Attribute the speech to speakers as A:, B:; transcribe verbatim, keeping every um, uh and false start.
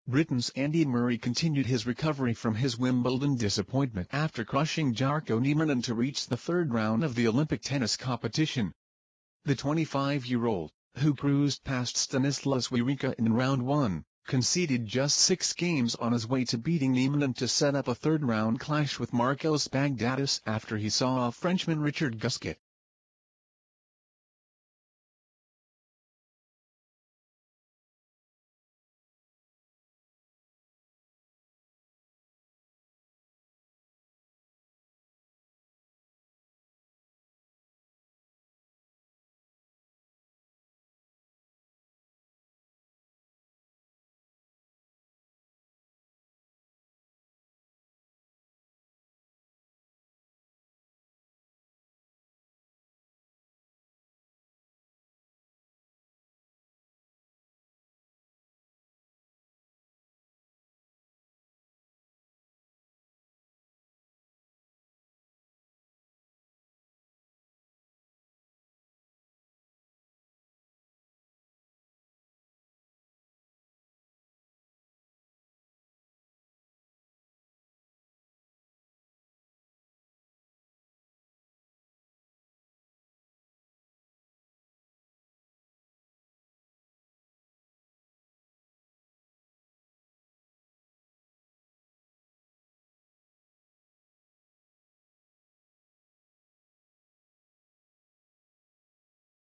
A: Britain's Andy Murray continued his recovery from his Wimbledon disappointment after crushing Jarkko Nieminen to reach the third round of the Olympic tennis competition. The twenty-five-year-old, who cruised past Stanislas Wawrinka in round one, conceded just six games on his way to beating Nieminen to set up a third-round clash with Marcos Baghdatis after he saw off Frenchman Richard Gasquet.